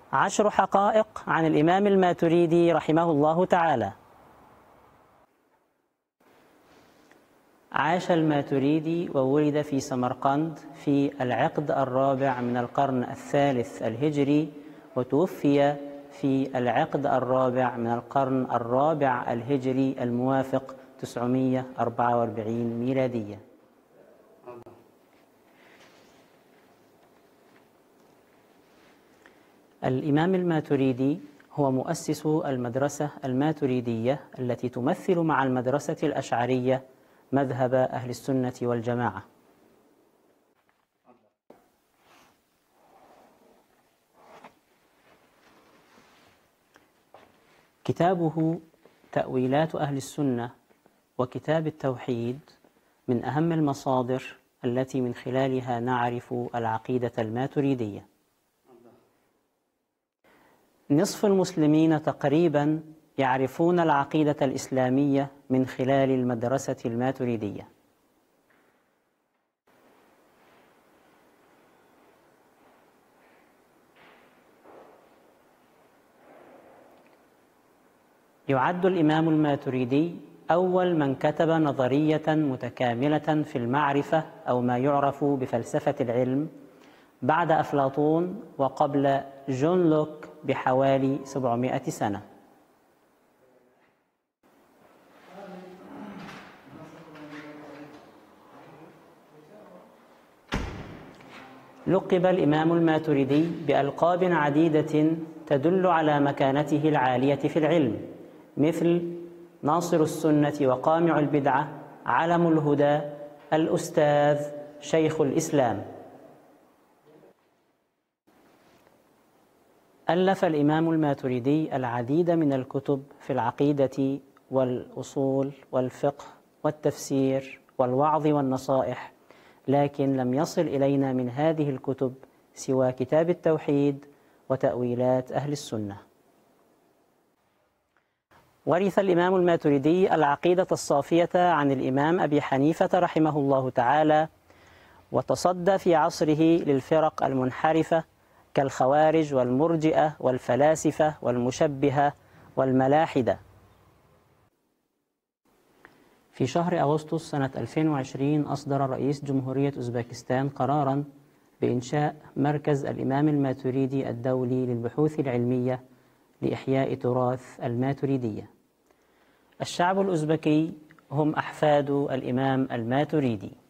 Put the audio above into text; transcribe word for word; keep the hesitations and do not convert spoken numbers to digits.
عشر حقائق عن الإمام الماتريدي رحمه الله تعالى. عاش الماتريدي وولد في سمرقند في العقد الرابع من القرن الثالث الهجري، وتوفي في العقد الرابع من القرن الرابع الهجري الموافق تسعمائة وأربعة وأربعين ميلادية. الإمام الماتريدي هو مؤسس المدرسة الماتريدية التي تمثل مع المدرسة الأشعرية مذهب أهل السنة والجماعة. كتابه تأويلات أهل السنة وكتاب التوحيد من أهم المصادر التي من خلالها نعرف العقيدة الماتريدية. نصف المسلمين تقريبا يعرفون العقيدة الإسلامية من خلال المدرسة الماتريدية. يعد الإمام الماتريدي أول من كتب نظرية متكاملة في المعرفة أو ما يعرف بفلسفة العلم بعد أفلاطون وقبل جون لوك بحوالي سبعمائة سنة. لقب الإمام الماتريدي بألقاب عديدة تدل على مكانته العالية في العلم، مثل ناصر السنة وقامع البدعة، علم الهدى، الأستاذ، شيخ الإسلام. ألف الإمام الماتريدي العديد من الكتب في العقيدة والأصول والفقه والتفسير والوعظ والنصائح، لكن لم يصل إلينا من هذه الكتب سوى كتاب التوحيد وتأويلات أهل السنة. ورث الإمام الماتريدي العقيدة الصافية عن الإمام أبي حنيفة رحمه الله تعالى، وتصدى في عصره للفرق المنحرفة كالخوارج والمرجئة والفلاسفة والمشبهة والملاحدة. في شهر أغسطس سنة ألفين وعشرين أصدر رئيس جمهورية أوزبكستان قراراً بإنشاء مركز الإمام الماتريدي الدولي للبحوث العلمية لإحياء تراث الماتريدية. الشعب الأوزبكي هم أحفاد الإمام الماتريدي.